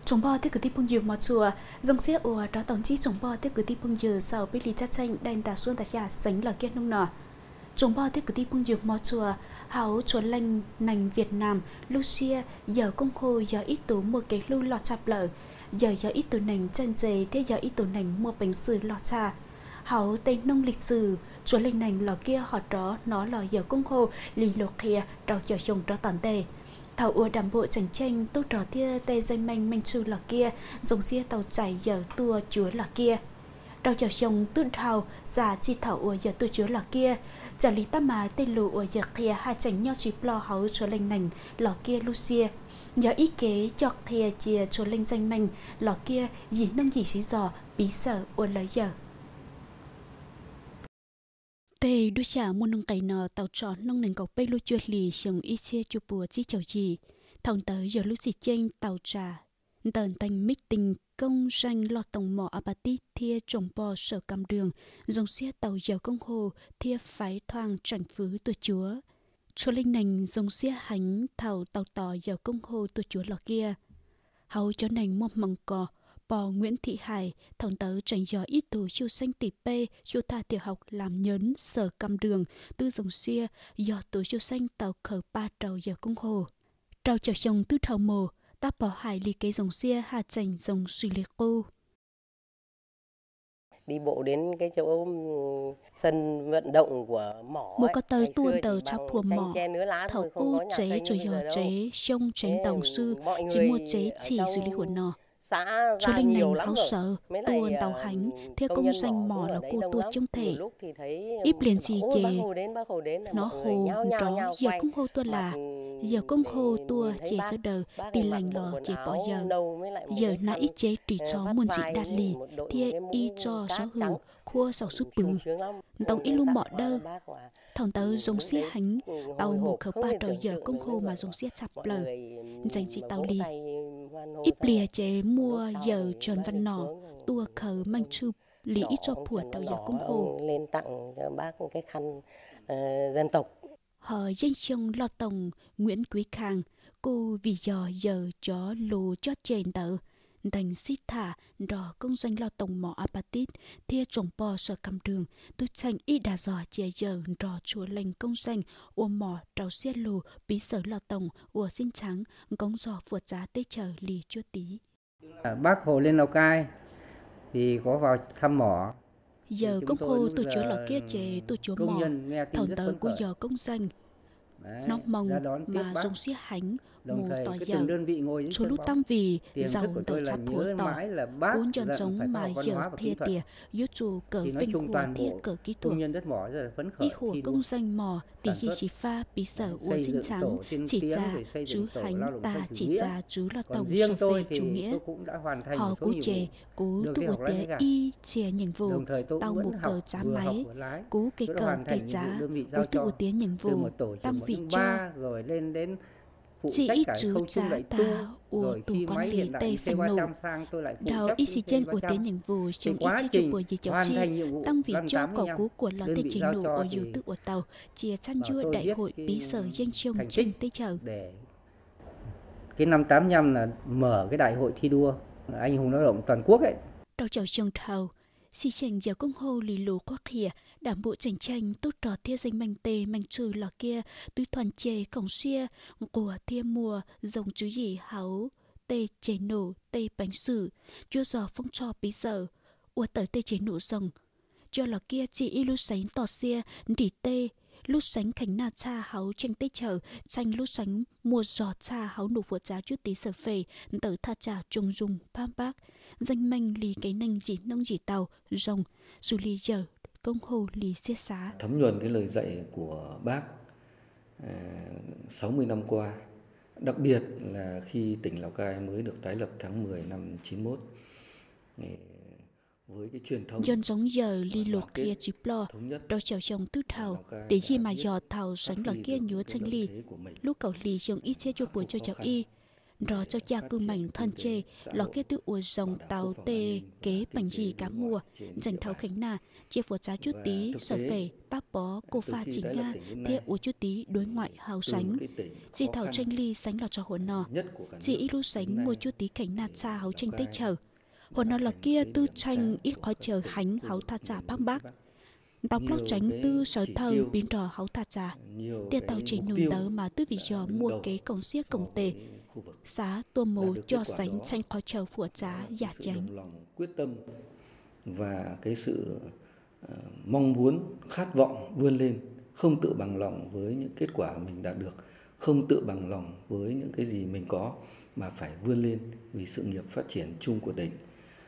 Chúng bò tiếp cử tiếp phong dừa mà chùa dòng xe ủa đó tổng chí chúng bò tiếp cử tiếp phong dừa sau biết lý chắc tranh đành tà xuân tà nhà sánh là kia nông nọ chúng bò tiếp cử tiếp phong dừa mà chùa hảo chùa lành nành Việt Nam Lucia giờ công khô giờ ít tủ một cái lưu lọt chạp lợ giờ ít tủ nành chân dày thế giờ ít tủ nành mua bánh sừ lọt trà hảo tây nông lịch sử chùa lành nành lọ kia họ đó nó là giờ công khô lì lộc kia trao giờ dùng đó tàn tề thảo ua đàm bộ chảnh tranh tốt trò tia tê dây manh chư là kia dùng xe tàu chảy giờ tua chúa là kia đào giờ chồng tư thảo giả chi thảo ua giờ tua chúa là kia trả lý ta mà tên lù ua giờ kia hai chảnh nhau chỉ lo hấu chúa lành nành lọ kia Lucia giờ ý kế chọc thìa chia chúa lành danh manh lọ kia gì nâng gì xí giò bí sợ ua lấy giờ tê đôi xả mua nông cày nọ tàu tròn nông nền cầu bay lô chuột lì sừng ít xe chụp bùa chi chầu gì thằng tới giờ lúc gì chen tàu trà tần thành meeting công danh lo tổng mỏ apatit thia trồng bò sở cam đường dòng xe tàu giờ công hồ thia phái thoang trảnh phứ tua chúa chúa linh nành dòng xe hành thảo tàu tò giờ công hồ tua chúa lọ kia hầu cho nành mua măng cò bò Nguyễn Thị Hải thằng tớ tránh gió ít tù chiêu xanh tỉ pê chiêu tha tiểu học làm nhấn sở cam đường tư dòng xia do tù chiêu xanh tàu khởi ba trầu giờ cung hồ trầu chở chồng tư thầu mồ ta bỏ hải lý kế dòng xia hà chành dòng suy lê cô đi bộ đến cái chỗ sân vận động của mỏ một có tới tuôn tờ chắp phùa mỏ thầu u chế rồi giờ chế sông tránh tàu sư chỉ một chế chỉ xử lý hồn nọ cho linh nành háo sợ tuôn tàu hành theo công danh mỏ là cô tuột trong thể ít liền gì chê nó hồ đó giờ công hô tua là giờ công hô tua chê sơ đờ đi lành lò chê bỏ giờ na ít chế trì chó muôn chị đạt lì thia y cho sáu hữu khua sầu súp bự tàu ít luôn bỏ đơ thằng tớ dùng xía hành tàu một khẩu ba đời giờ công hô mà dùng xía chập lờ dành chị tàu lì ít lìa chế mua giờ tròn văn nỏ tua khờ mang chụp lý cho puột đầu giờ công hồ lên tặng cho bác cái khăn dân tộc họ danh chương lo tổng Nguyễn Quý Khang cô vì giờ chó lù cho chèn tờ thành xít thả đò công doanh lo tổng mỏ apatit thia trồng bò sở cam đường tôi thành ít đà giò chè giờ đò chùa lành công doanh ua mỏ trào xe lù bí sở lo tổng ua xin trắng công giò vượt giá tê chờ lì chua tí bác Hồ lên Lào Cai thì có vào thăm mỏ giờ công khô tôi chúa lò kia chè tôi chúa mỏ thằng tờ của giờ công doanh nó mong mà dùng xía hành mù tỏ giờ số lúc tăng vì giàu tờ chạp hối tỏ cuốn chân giống mà giờ thia tìa yếu chủ cờ vinh của thia cờ kỹ thuật ý hùa công danh mò tỷ gì chỉ pha bí sở ua xin trắng chỉ ra chứ hành ta chỉ ra chứ là tổng sở về chủ nghĩa họ cú chè cú tu ua tía y chè nhận vụ tao một cờ giá máy cú cây cờ cây giá cú tu ua tía nhận vụ tăng vị cho chỉ ít chú giá ta ua tù con lý tây phèn nổ đào ít xì trên ua tiếng những vụ chúng ít xì chụp bùa gì cháu chi tăng vị cho cầu cú của lò tây chế nổ ở dù tự ua tàu chia chăn vua đại hội bí sở danh trông trên tây chờ cái năm 85 là mở cái đại hội thi đua anh hùng lao động toàn quốc ấy đào chào trông thầu xì chành giờ công hô lì lù khoác khỉa đảm bộ chành tranh tốt trò thia danh manh tê manh trừ lò kia tứ toàn chê cổng xia của thia mùa dòng chứ gì háo tê chế nổ tê bánh sử chua giò phong trò bí giờ ua tờ tê chế nổ rồng cho lò kia chỉ y lúc sánh tỏ xia đỉ tê lúc sánh khánh na cha háo tranh tê chờ tranh lúc sánh mùa giò cha háo nổ vượt giá chút tí sở phê tờ tha trà trùng dùng pam bác danh manh lì cái nành chỉ nông chỉ tàu rồng dù lì giờ công hồ lì xia xá thấm nhuần cái lời dạy của bác 60 năm qua, đặc biệt là khi tỉnh Lào Cai mới được tái lập tháng 10 năm 91 với cái truyền thống dân giống giờ lì luộc kia chip lo đo chèo chồng tư thảo để khi mà dò thảo sánh lò kia nhúa tranh lì lúc cậu lì dùng ít xe cho buổi cho cháu y Rồi cho cha cư mảnh thân chê, lò kia tự ua dòng tàu tê kế bánh gì cá mùa, dành thấu khánh nà, chia phổ giá chút tí, sở phể, táp bó, cô pha chính nga, thiê ua chút tí đối ngoại hào sánh. Chị thảo tranh ly sánh lò cho hồn nò, chị ít lúc sánh mua chút tí khánh nà xa hấu tranh tết chờ. Hồn nò lò kia tư tranh ít khó chờ hánh hấu tha trả bác bác. Tóc lóc tránh tư sở thời biến trò hấu tha trả. Tiết tàu chỉ nùn tớ mà tư vì do mua kế cổng xiếc cổng tề. Xá tua mồ cho sánh tranh khó chờ phủa giá giả chánh. Quyết tâm và cái sự mong muốn, khát vọng vươn lên, không tự bằng lòng với những kết quả mình đạt được, không tự bằng lòng với những cái gì mình có, mà phải vươn lên vì sự nghiệp phát triển chung của tỉnh.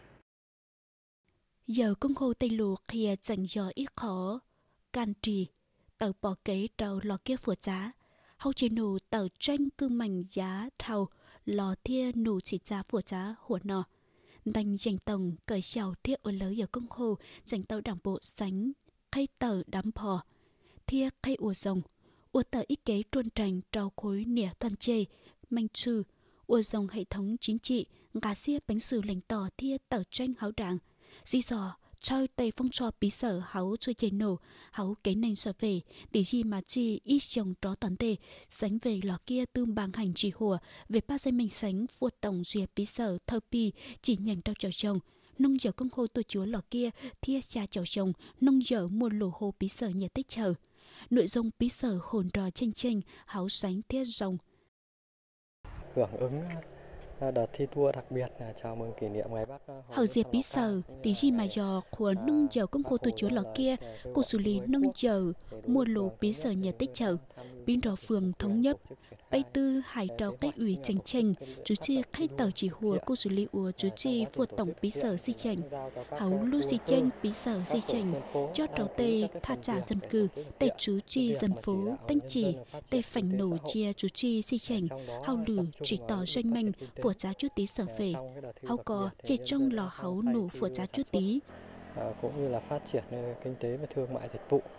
Giờ công hồ Tây Lù khía dành do ít khó, can trì, tàu bỏ kế trâu lò kia phủa giá. Hầu chỉ nụ tàu tranh cư mảnh giá thầu lò thia nụ chỉ giá phủa giá hùa nọ. Đành dành tổng cởi xào thia ở lớn giờ công hồ dành tàu đảng bộ sánh, khay tàu đám phò. Thia khay ua rồng, ua tàu ít kế truân trành trao khối nẻ toàn chê, manh trừ, ua rồng hệ thống chính trị, gà xia bánh sử lãnh tỏ thia tàu tranh háo đảng. Dì dò, trao tay phong trò bí sở háo chui chê nổ, háo kế nành sở về, để gì mà chi ít chồng đó toàn tê, sánh về lò kia tương bằng hành chỉ hùa, về ba dây mình sánh vua tổng duyệt bí sở thơ pi, chỉ nhận trao chào chồng. Nông giờ công hồ tôi chúa lò kia, thia cha chào chồng, nông giờ mua lù hồ bí sở nhà tích chờ. Nội dung bí sở hồn trò chênh chênh, háo sánh thia rồng. Hưởng ứng đợt thi đua đặc biệt là chào mừng kỷ niệm ngày Bắc. Hậu diệp bí sở, tí gì mà dò của nông giờ công hồ tôi chúa lò kia, cô xử lý nông giờ mua lù bí sở nhà tích chờ. Bên đó phường thống nhất, bây tư hải trao cách ủy chành chành, chú chi khách tàu chỉ hùa cô xử lý ủa chú chi phụ tổng bí sở si chành. Hấu lưu si chành bí sở si chành, cho trao tây tha trả dân cư, tây chú chi dân phố, tanh chỉ, tây phảnh nổ chia chú chi si chành, hau lử chỉ tỏ doanh manh, phụ giá chút tí sở về. Hau có chê trong lò hấu nổ phụ giá chút tí. Cũng như là phát triển kinh tế và thương mại dịch vụ.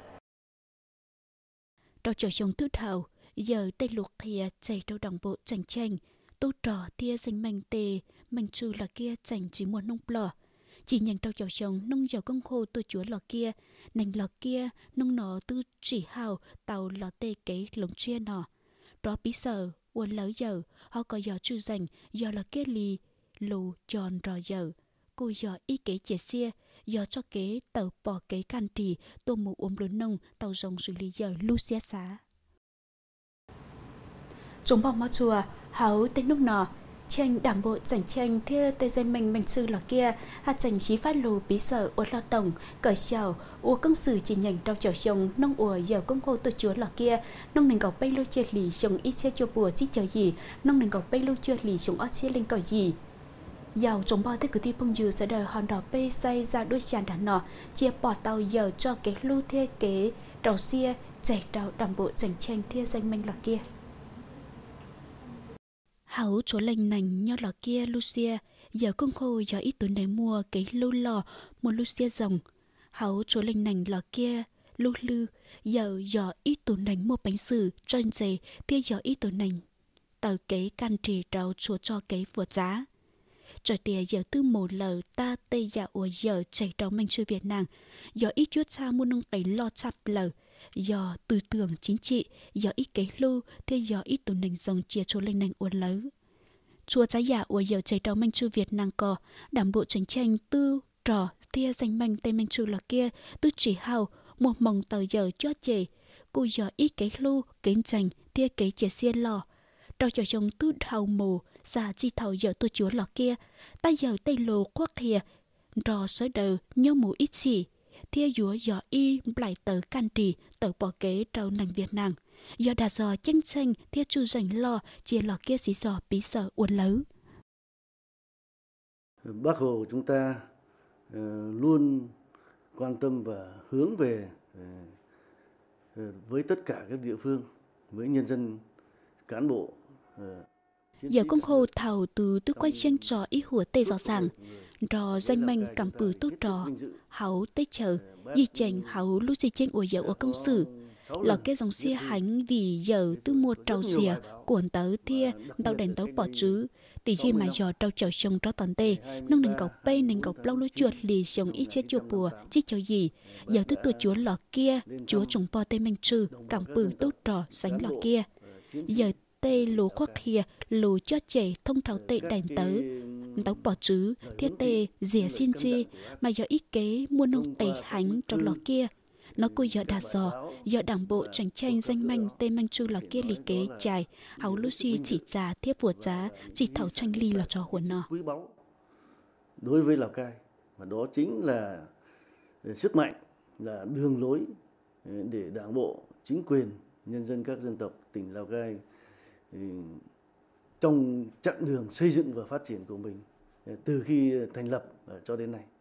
Trò trở chồng tư thảo, giờ tây lục khía chạy trâu đảng bộ chành chành, tô trò tia danh manh tề, manh trừ là kia chành chỉ muốn nông lò. Chỉ nhận trâu trở chồng nông dầu công khô tôi chúa lò kia, nành lò kia, nông nó tư chỉ hào, tàu lò tê kế lồng chia nọ. Đó bí sở, uốn láo giờ, họ có gió chư dành, gió là kia lì, lù tròn rò giờ. Cô gió y kế chế xia, gió cho kế tàu bỏ kế can trì, tô mù ôm lớn nông, tàu rồng xử lý giờ lưu xia xá. Chúng bóng máu chùa, háo tên lúc nọ, tranh đảng bộ giành tranh thia tê dây mình sư lò kia, hạt giành chí phát lù bí sở ổ lo tổng, cởi xào, ua công sử chỉ nhành trao trở chồng, nông ủa giờ công khô tôi chúa lò kia, nông nền gọc bay lưu chia lì chồng ít xe chua bùa chích chờ gì, nông nền gọc bay lưu chia lì chồng ót xe lên cỏ gì. Giàu chống bao tới cứ ti bông dư sẽ đời hòn đỏ bê say ra đôi chàn đàn nọ, chia bỏ tàu giờ cho cái lưu thê kế, trào xia, chạy trào đảng bộ giành tranh thia danh mình lò kia. Hảo chỗ lành nành nho lò kia Lucia, giờ công khô giờ ít tuổi này mua cái lưu lò, mua Lucia rồng. Hảo chỗ lành nành lò kia lưu lư, giờ ít tuổi này mua bánh sử, trơn dày, tia giờ ít tuổi nành. Tàu kế can trì trao chúa cho cái vượt giá. Trời tìa giờ tư một lờ ta tây dạ ủa giờ chạy trao manh sư Việt Nam, giờ ít chút xa mua nông cái lo chạp lờ. Do tư tưởng chính trị, do ít kế lưu, thì do ít tù nành dòng chia chỗ lên nành uốn lớn. Chùa trái giả ủa giờ chạy trao manh chư Việt Nam cò, đảm bộ tranh tranh tư trò tia danh manh tây manh chư là kia, tư chỉ hào, một mong tờ giờ cho chê, cô giờ ít kế lưu, kế tranh, tia kế chia xiên lò. Trò cho chồng tư thầu mù, xa chi thầu giờ tôi chúa lò kia, ta giờ tây lô khoác hìa, trò sới đời nhau mù ít xì. Thia dúa gió y lại tờ can trì tờ bỏ kế trâu nành Việt Nam. Do đà giò chênh chênh thia chư rảnh lo chia lò kia xí giò bí sở uốn lớn. Bác Hồ chúng ta luôn quan tâm và hướng về với tất cả các địa phương, với nhân dân, cán bộ. Giờ công hồ thảo từ tư quan tranh trò ý hùa tê gió sàng, trò danh manh cảm bử tốt trò, hảo tê chờ, di chành hảo lúc gì chênh ủa giờ ủa công sử. lò kia dòng xe hành vì giờ tôi mua trâu xìa cuộn tớ thia tàu đèn tàu bỏ chứ tỷ gì mà giờ trâu chở sông cho toàn tê nông đừng cọc bay nên cọc lâu lúa chuột lì sông ít chết chùa bùa chỉ cho gì giờ tôi chúa lò kia chúa trồng bò tê mình trừ cảm bự tốt trò sánh lò kia giờ tê lúa khoác kia lúa cho trẻ thông thảo tê đèn tớ tàu bỏ chứ thiết tê dìa xin chi mà giờ ít kế mua nông tẩy hành trong lò kia nó cô giờ đà dò giờ đảng bộ tranh tranh danh manh tê manh chư là kia lì kế dài áo Lucy chỉ giá thiếp vượt giá chỉ thảo tranh ly là cho huồn nọ quý báu đối với Lào Cai và đó chính là sức mạnh, là đường lối để đảng bộ, chính quyền, nhân dân các dân tộc tỉnh Lào Cai trong chặng đường xây dựng và phát triển của mình từ khi thành lập cho đến nay.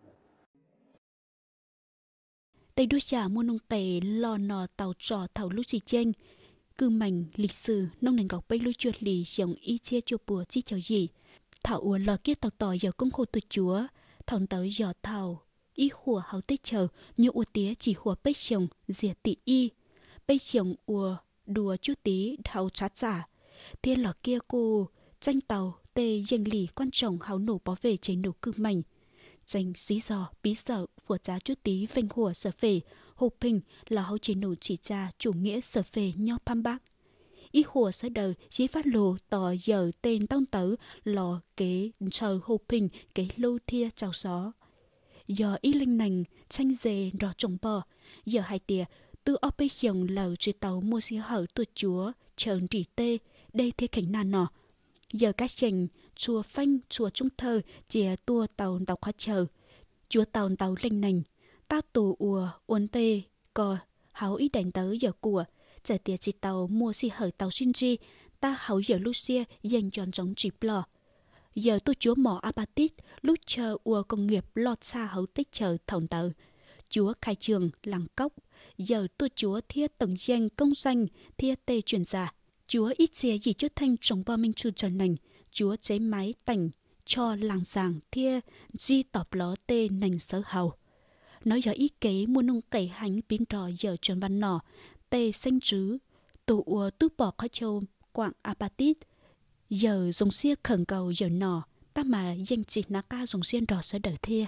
Tây đôi xả mua nông tề lò nò tàu trò thảo lúc gì chênh cư mảnh lịch sử nông nền gọc bay lưu chuột lì dòng y chia chua bùa chi cháu gì thảo ua lò kia tàu tỏi giờ công khô tụi chúa thòng tới giờ thảo y hùa hào tết chờ như ua tía chỉ hùa bếch chồng dìa tị y bếch chồng ua đùa chú tí thảo chát giả thiên lò kia cô tranh tàu tê dành lì quan trọng hào nổ bảo vệ chế nổ cư mảnh dành xí giò bí sợ của giá chút tí phanh hùa sở phê hộp hình là hậu chế nổ chỉ ra chủ nghĩa sở phê nho pam bác ý hùa sở đời dĩ phát lồ tỏ giờ tên tông tớ lò kế chờ hộp hình kế lâu thia chào xó giờ ý linh nành tranh dề đỏ trồng bò giờ hai tìa tư ốp bê dòng lầu chỉ tàu mua xí hở tuột chúa trờn trì tê đây thế cảnh nà nọ giờ các chành chùa phanh chùa trung thơ chìa tua tàu tàu khó chờ chúa tàu tàu linh nành ta tù ùa uốn tê cò háo ít đánh tới giờ của chờ tiệt chỉ tàu mua xì hở tàu xin chi ta háo giờ Lucia dành tròn giống chỉ lò giờ tôi chúa mỏ apatit lúc chờ ùa công nghiệp lọt xa hấu tích chờ thòng tờ chúa khai trường làng cốc giờ tôi chúa thiết tầng danh công danh thiết tê truyền giả chúa ít xe gì chút thanh trồng bò minh trừ trần nành chúa chế máy tành cho làng giàng thia di tọp ló tê nành sở hào nói giờ ý kế mua nông cày hành biến trò giờ trần văn nọ tê xanh trứ tụ ua túp bỏ khó châu quạng apatit giờ dùng xe khẩn cầu giờ nọ ta mà danh chỉ ná ca dùng xe đỏ sở đỡ thia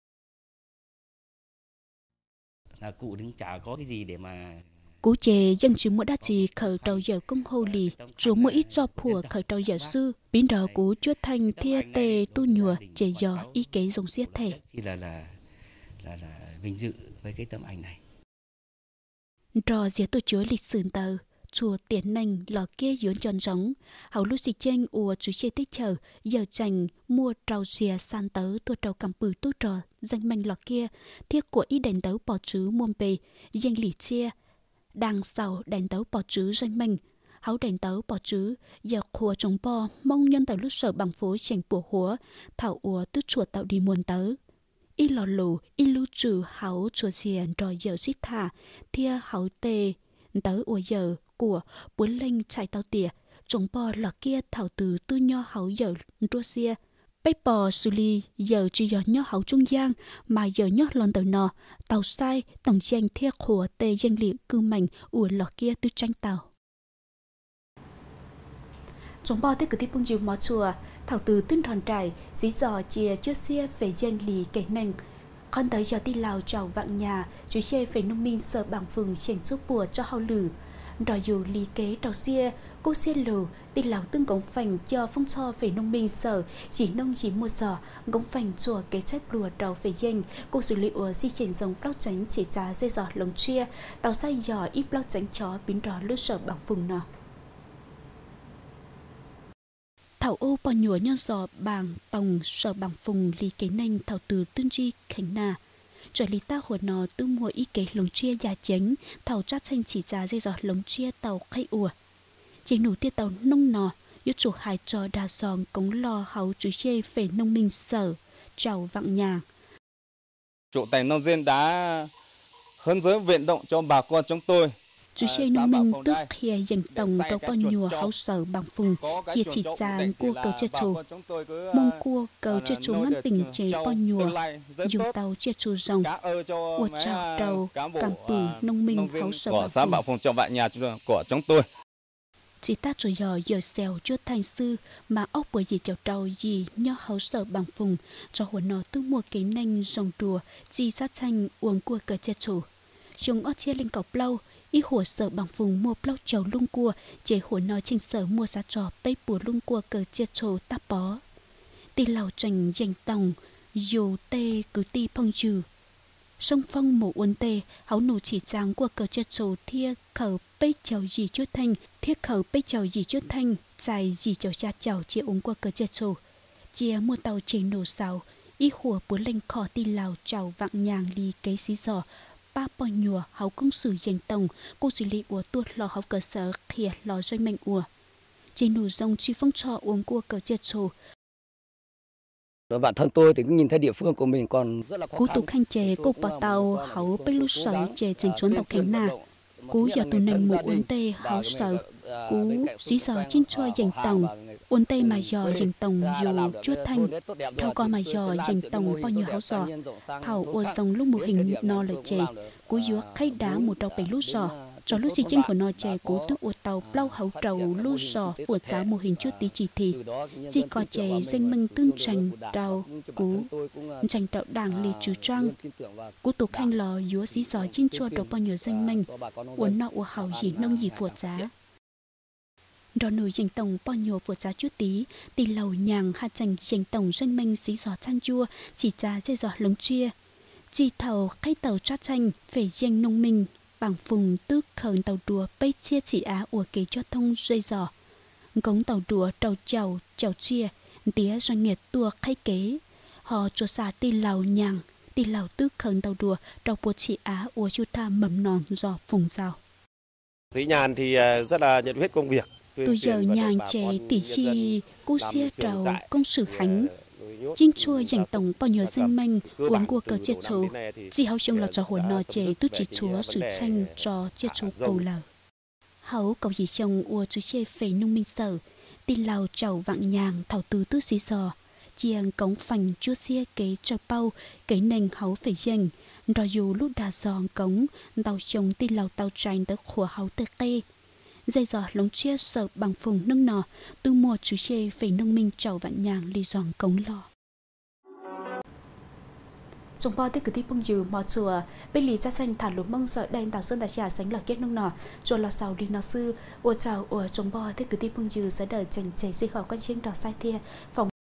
cụ đứng chả có cái gì để mà cú chè dân chỉ mua đắt gì khởi đầu giờ công hô lì rồi mua ít cho phùa khởi đầu giờ sư biến đỏ cú chuột thành thia tề tu nhùa chè giò ý kế dùng xiết thể là vinh dự với cái tấm ảnh này trò dĩa tôi chúa lịch sử tờ chùa tiền nành lò kia dướn tròn giống hầu lúc xì chênh ùa chú chê tích chờ giờ chành mua trầu xìa san tớ tua trầu cầm bự tu trò danh manh lò kia thiết của ý đèn tấu bỏ trứ muôn bề danh lì chia đằng sau đèn tấu bỏ trứ danh manh hấu đèn tấu bỏ trứ giờ khua trống bò mong nhân tàu lúc sở bằng phố chành bùa húa thảo ùa tứ chuột tạo đi muôn tớ y lò lù y lưu trừ hấu chùa xiền rồi giờ xít thả thia hấu tê tớ ùa giờ của bốn lênh chạy tàu tỉa trống bò lò kia thảo từ tư nho hấu giờ rua xia bếp bò xử lý giờ chỉ giờ nho hấu trung giang mà giờ nho lon tàu nọ tàu sai tổng danh thia khổ tê danh liệu cư mảnh ùa lò kia tư tranh tàu trống bò tới cứ tiếp bung chiều mỏ chùa thảo từ tinh tròn trải dí dò chia cho xia về danh lì kể nành con tới giờ đi Lào chào vạn nhà chú chê về nông minh sở bảng phường chèn giúp bùa cho hao lử đòi dù lý kế trào xia cô xia lù đi Lào tương cống phành cho phong cho về nông minh sở chỉ nông chỉ mua giò cống phành chùa kế trách bùa đầu về danh cô xử lý ủa di chuyển dòng bao tránh chỉ giá dây giò lồng chia tàu say giò ít bao tránh chó biến đỏ lướt sở bảng phường nọ thảo ô bò nhúa nhân giò bảng tòng sở bảng phùng lý kế nành thảo từ tương chi khánh nà trở lý ta hồ nò tư mua ý kế lồng chia già chánh thảo chát xanh chỉ giá dây giò lồng chia tàu khay ủa chỉ nụ tia tàu nông nò yếu chủ hài trò đà giòn cống lò hấu chú chê về nông minh sở chào vạn nhà chủ tài nông dân đã hướng dẫn vận động cho bà con chúng tôi Chú xe nông minh tức khi dành tổng đầu bao nhùa hậu sở bằng phùng chia chỉ tràn cua cầu chết trù. Mông cua cầu chết trù ngăn tình chế bao nhùa dùng tàu chết trù rồng. Ua trào đầu cảm bù nông minh hậu sở bằng xã Bảo Phùng trong bạn nhà của chúng tôi. Chỉ ta chủ giờ xèo cho thành sư mà ốc bởi gì chào trâu gì nhớ hậu sở bằng phùng cho hồn nó tư mua cái nanh rồng đùa gì sát thanh uống cua cờ chết chủ. Dùng ớt chia lên cọc lâu ý hồ sở bằng phùng mua lâu chầu lung cua chế hồn nó trên sở mua giá trò bấy bùa lung cua cờ chết chủ ta bó. Tì lào tranh dành tòng dù tê cứ ti phong trừ. Sông phong mộ uốn tê háo nụ chỉ tráng của cờ chết chủ thia khẩu bấy chầu gì chút thanh thiết khẩu bấy chầu gì chút thanh dài gì chầu xa chầu chia uống qua cờ chết chủ chia mua tàu chế nổ xào ý hùa bố lên khỏ tì lào chầu vạng nhàng ly kế xí giò ba bò nhùa háo công sử dành tổng cô xử lý ủa tuột lò háo cơ sở khỉa lò doanh mệnh ủa chế nổ rong chi phong trò uống qua cờ chết chủ. Đối bản thân tôi thì cũng nhìn thấy địa phương của mình còn rất là khó khăn. Cú tụ khanh chè cục bảo tàu háo bê lúc sợi chè chỉnh trốn tàu cánh nà. Cú giờ tù nành mụ uốn tê háo sợ. Cú xí giờ trên chua dành tổng. Uốn tê mà dò dành tổng dù chút thanh. Thao co mà dò dành tổng bao nhiêu háo giò. Thảo ua dòng lúc mù hình no lợi chè. Cú dúa khay đá một đầu bể lúc giò. Cho lúc xì chinh của nó chè cú tức ua tàu plau háo trầu lúc giò vượt giá mô hình chút tí chỉ thì. Chỉ có chè danh mừng tương trành trào cú trành trào đảng lì trừ trăng. Cú tục khanh lò dúa xí giò chinh chua đầu bao nhiêu danh mừng. Uốn nọ ua hào gì nông gì vượt giá. Đó nổi dành tổng bao nhiêu vượt giá chút tí. Tì lầu nhàng hạt chành dành tổng danh mừng xí giò chăn chua chỉ giá dây giò lống chia. Chỉ thầu khách tàu trát chanh phải danh nông minh. Bằng phùng tước khẩn tàu đùa bây chia chỉ á ủa kế cho thông dây giò. Cống tàu đùa tàu chào chia, tía doanh nghiệp tua khách kế. Họ cho xa tì lào nhàng, tì lào tước khẩn tàu đùa tàu bùa chỉ á ủa chú ta mầm non giò phùng rào. Dĩ Nhàn thì rất là nhiệt huyết công việc. Tôi giờ nhàng trẻ tỷ chi cú xia trào công sử hánh. Chính chua dành tổng bao nhiêu danh manh uống của cờ chết số. Chỉ hậu chung là cho hồn nọ chế tu chỉ chúa sự tranh cho chết số cầu lào. Hậu cầu gì chồng ua chú chê phê nông minh sở. Tì lào trầu vạng nhàng thảo tứ tu xí giò. Chiang cống phành chúa xia kế cho bao kế nành hậu phải dành. Rồi dù lúc đà giòn cống tàu chồng tì lào tàu tranh tới khổ hậu tơ tê. Dây giò lống chia sợ bằng phùng nâng nọ. Tu mua chú chê phê nông minh trầu vạn nhàng lì giòn cống lò. Chúng bao tích cứ tiếp bông dư mò chùa bên lì cha xanh thả lúa mông sợ đen tàu xuân đại trà sánh lò kết nông nọ chùa lò sào đi nọ sư ua chào ua chúng bao tích cứ tiếp bông dư sẽ đợi chành chảy dịch vào con chiêng đỏ sai thia phòng